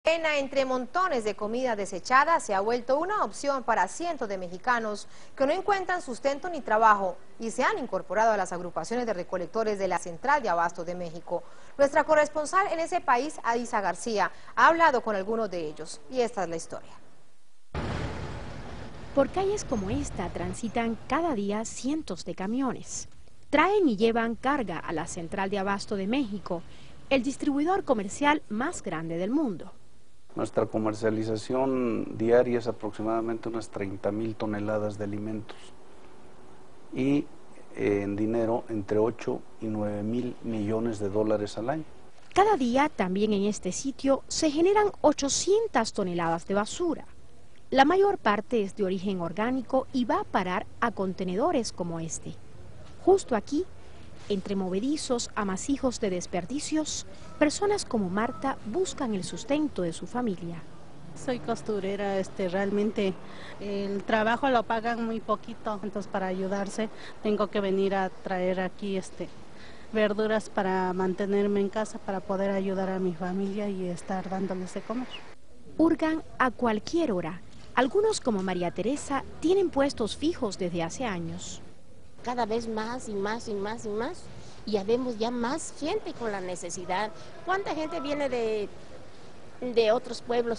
Entre montones de comida desechada se ha vuelto una opción para cientos de mexicanos que no encuentran sustento ni trabajo y se han incorporado a las agrupaciones de recolectores de la Central de Abasto de México. Nuestra corresponsal en ese país, Adisa García, ha hablado con algunos de ellos y esta es la historia. Por calles como esta transitan cada día cientos de camiones. Traen y llevan carga a la Central de Abasto de México, el distribuidor comercial más grande del mundo. Nuestra comercialización diaria es aproximadamente unas 30,000 toneladas de alimentos y en dinero entre 8 y 9 mil millones de dólares al año. Cada día también en este sitio se generan 800 toneladas de basura. La mayor parte es de origen orgánico y va a parar a contenedores como este. Justo aquí, entre movedizos amasijos de desperdicios, personas como Marta buscan el sustento de su familia. Soy costurera, realmente el trabajo lo pagan muy poquito, entonces para ayudarse tengo que venir a traer aquí verduras para mantenerme en casa, para poder ayudar a mi familia y estar dándoles de comer. Hurgan a cualquier hora. Algunos, como María Teresa, tienen puestos fijos desde hace años. Cada vez más y más y más y más, y ya vemos ya más gente con la necesidad. ¿Cuánta gente viene de otros pueblos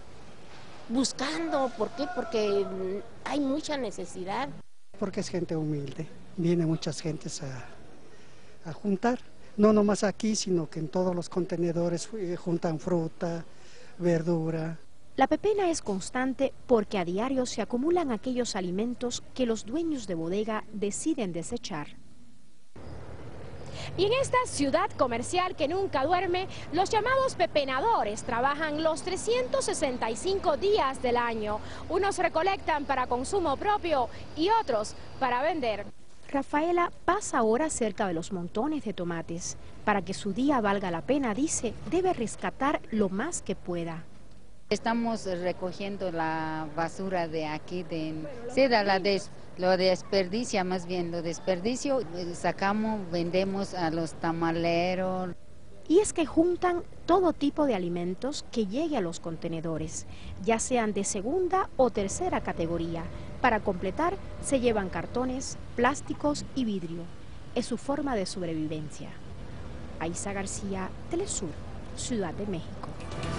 buscando? ¿Por qué? Porque hay mucha necesidad. Porque es gente humilde, viene muchas gentes a juntar, no nomás aquí, sino que en todos los contenedores juntan fruta, verdura. La pepena es constante porque a diario se acumulan aquellos alimentos que los dueños de bodega deciden desechar. Y en esta ciudad comercial que nunca duerme, los llamados pepenadores trabajan los 365 días del año. Unos recolectan para consumo propio y otros para vender. Rafaela pasa horas cerca de los montones de tomates. Para que su día valga la pena, dice, debe rescatar lo más que pueda. Estamos recogiendo la basura de aquí, lo desperdicia más bien, lo desperdicio, sacamos, vendemos a los tamaleros. Y es que juntan todo tipo de alimentos que llegue a los contenedores, ya sean de segunda o tercera categoría. Para completar, se llevan cartones, plásticos y vidrio. Es su forma de sobrevivencia. Adisa García, Telesur, Ciudad de México.